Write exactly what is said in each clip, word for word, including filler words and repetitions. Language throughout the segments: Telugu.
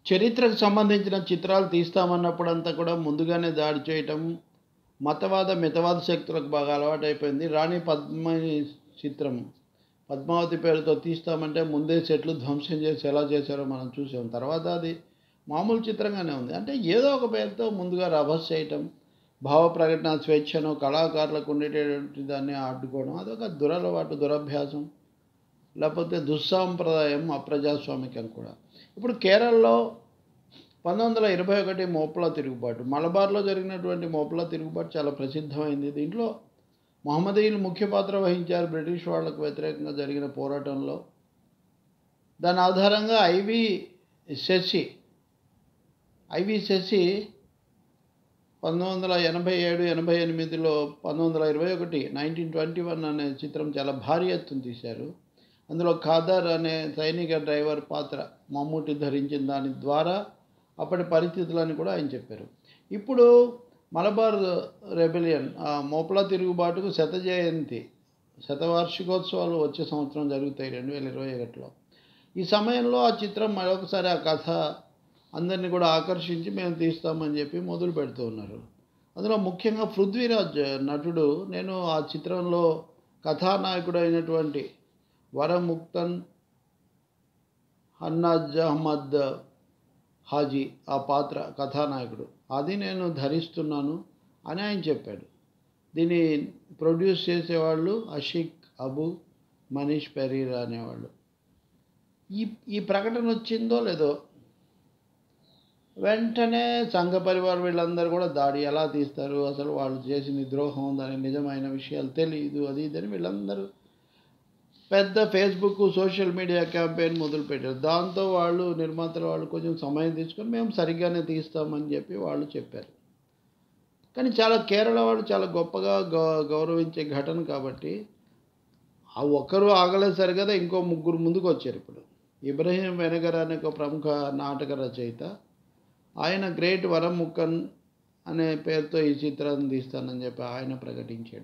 చరిత్రకు సంబంధించిన చిత్రాలు తీస్తామన్నప్పుడంతా కూడా ముందుగానే దాడి చేయటం, మతవాద, మితవాద శక్తులకు బాగా అలవాటైపోయింది. రాణి పద్మిని చిత్రం 'పద్మావతి' పేరుతో తీస్తామంటే ముందే సెట్లు ధ్వంసం చేసి ఎలా చేశారో మనం చూసాం. తర్వాత అది మామూలు చిత్రంగానే ఉంది. అంటే ఏదో ఒక పేరుతో ముందుగా రభస చేయటం, భావ ప్రకటన స్వేచ్ఛను కళాకారులకు ఉండేటటువంటి దాన్ని అడ్డుకోవడం అదొక దురలవాటు, దురభ్యాసం. లేకపోతే దుస్సాంప్రదాయం, అప్రజాస్వామికం కూడా. ఇప్పుడు కేరళలో పంతొమ్మిది వందల ఇరవై ఒకటి మోపుల తిరుగుబాటు, మలబార్లో జరిగినటువంటి మోపుల తిరుగుబాటు చాలా ప్రసిద్ధమైంది. దీంట్లో మహమ్మదీయులు ముఖ్య పాత్ర వహించారు బ్రిటిష్ వాళ్లకు వ్యతిరేకంగా జరిగిన పోరాటంలో. దాని ఆధారంగా ఐవి శశి ఐవి శశి పంతొమ్మిది వందల ఎనభై ఏడు ఎనభై ఎనిమిదిలో పంతొమ్మిది వందల ఇరవై ఒకటి నైన్టీన్ ట్వంటీ వన్ అనే చిత్రం చాలా భారీ ఎత్తున తీశారు. అందులో ఖాదర్ అనే సైనిక డ్రైవర్ పాత్ర మమ్ముట్టి ధరించిన దాని ద్వారా అప్పటి పరిస్థితులని కూడా ఆయన చెప్పారు. ఇప్పుడు మలబార్ రెబెలియన్, మోపుల తిరుగుబాటుకు శత జయంతి, శతవార్షికోత్సవాలు వచ్చే సంవత్సరం జరుగుతాయి రెండు వేల ఇరవై ఒకటిలో. ఈ సమయంలో ఆ చిత్రం మరొకసారి ఆ కథ అందరినీ కూడా ఆకర్షించి మేము తీస్తామని చెప్పి మొదలు పెడుతూ ఉన్నారు. అందులో ముఖ్యంగా పృథ్వీరాజ్ నటుడు, నేను ఆ చిత్రంలో కథానాయకుడు అయినటువంటి వరముక్తన్ హన్నాజ్ అహ్మద్ హాజీ ఆ పాత్ర కథానాయకుడు, అది నేను ధరిస్తున్నాను అని ఆయన చెప్పాడు. దీన్ని ప్రొడ్యూస్ చేసేవాళ్ళు అషిక్ అబు, మనీష్ పెరీరా అనేవాళ్ళు. ఈ ఈ ప్రకటన వచ్చిందో లేదో వెంటనే సంఘ పరివార్ వీళ్ళందరూ కూడా దాడి, ఎలా తీస్తారు, అసలు వాళ్ళు చేసింది ద్రోహం, దాని నిజమైన విషయాలు తెలియదు, అది ఇదని వీళ్ళందరూ పెద్ద ఫేస్బుక్, సోషల్ మీడియా క్యాంపెయిన్ మొదలుపెట్టారు. దాంతో వాళ్ళు నిర్మాతల వాళ్ళు కొంచెం సమయం తీసుకొని మేము సరిగ్గానే తీస్తామని చెప్పి వాళ్ళు చెప్పారు. కానీ చాలా కేరళ వాళ్ళు చాలా గొప్పగా గౌ గౌరవించే ఘటన కాబట్టి ఆ ఒక్కరు ఆగలేదు కదా, ఇంకో ముగ్గురు ముందుకు వచ్చారు. ఇప్పుడు ఇబ్రహీం వెనగర్ అనే ఒక ప్రముఖ నాటక రచయిత, ఆయన గ్రేట్ వరముక్కన్ అనే పేరుతో ఈ చిత్రాన్ని తీస్తానని చెప్పి ఆయన ప్రకటించాడు.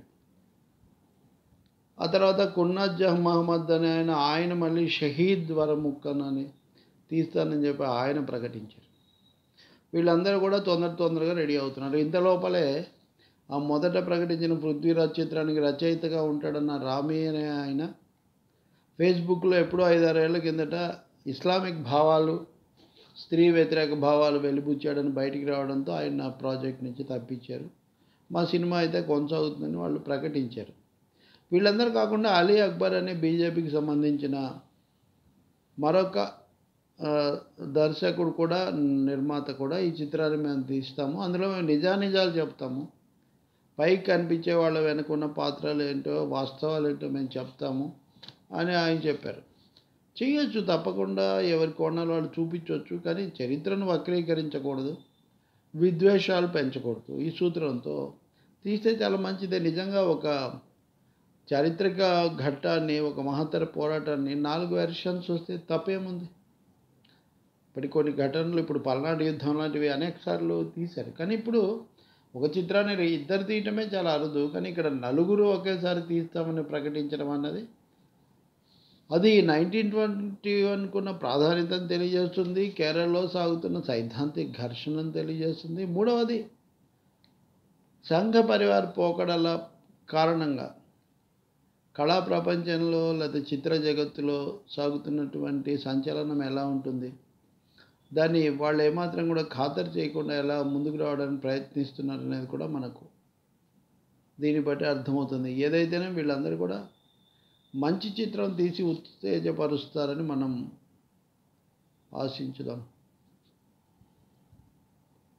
ఆ తర్వాత కున్నజ్ మహమ్మద్ అనే ఆయన ఆయన మళ్ళీ షహీద్ వరముక్కన్ అని తీస్తానని చెప్పి ఆయన ప్రకటించారు. వీళ్ళందరూ కూడా తొందర తొందరగా రెడీ అవుతున్నారు. ఇంత లోపలే ఆ మొదట ప్రకటించిన పృథ్వీరాజ్ చిత్రానికి రచయితగా ఉంటాడన్న రామీ అనే ఆయన ఫేస్బుక్లో ఎప్పుడో ఐదారేళ్ల కిందట ఇస్లామిక్ భావాలు, స్త్రీ వ్యతిరేక భావాలు వెలిబుచ్చాడని బయటికి రావడంతో ఆయన నా ప్రాజెక్ట్ నుంచి తప్పించారు. మా సినిమా అయితే కొనసాగుతుందని వాళ్ళు ప్రకటించారు. వీళ్ళందరూ కాకుండా అలీ అక్బర్ అనే బీజేపీకి సంబంధించిన మరొక దర్శకుడు కూడా, నిర్మాత కూడా ఈ చిత్రాన్ని మేము తీస్తాము, అందులో మేము నిజానిజాలు చెప్తాము, పైకి కనిపించే వాళ్ళ వెనుకున్న పాత్రలు ఏంటో, వాస్తవాలు ఏంటో మేము చెప్తాము అని ఆయన చెప్పారు. చేయొచ్చు, తప్పకుండా ఎవరి కోణాలు వాళ్ళు చూపించవచ్చు, కానీ చరిత్రను వక్రీకరించకూడదు, విద్వేషాలు పెంచకూడదు. ఈ సూత్రంతో తీస్తే చాలా మంచిదే. నిజంగా ఒక చారిత్రక ఘట్టాన్ని, ఒక మహత్తర పోరాటాన్ని నాలుగు వెర్షన్స్ వస్తే తప్పేముంది? ఇప్పటి కొన్ని ఘటనలు, ఇప్పుడు పల్నాడు యుద్ధం లాంటివి అనేక సార్లు తీశారు, కానీ ఇప్పుడు ఒక చిత్రాన్ని ఇద్దరు తీయటమే చాలా అరుదు. కానీ ఇక్కడ నలుగురు ఒకేసారి తీస్తామని ప్రకటించడం అన్నది అది నైన్టీన్ ట్వంటీ వన్కున్న ప్రాధాన్యతను తెలియజేస్తుంది, కేరళలో సాగుతున్న సైద్ధాంతిక ఘర్షణను తెలియజేస్తుంది. మూడవది, సంఘ పరివార్ పోకడల కారణంగా కళా ప్రపంచంలో లేదా చిత్ర జగత్తులో సాగుతున్నటువంటి సంచలనం ఎలా ఉంటుంది, దాన్ని వాళ్ళు ఏమాత్రం కూడా ఖాతరు చేయకుండా ఎలా ముందుకు రావడానికి ప్రయత్నిస్తున్నారు అనేది కూడా మనకు దీన్ని బట్టి అర్థమవుతుంది. ఏదైతేనే వీళ్ళందరూ కూడా మంచి చిత్రం తీసి ఉత్తేజపరుస్తారని మనం ఆశించుదాం.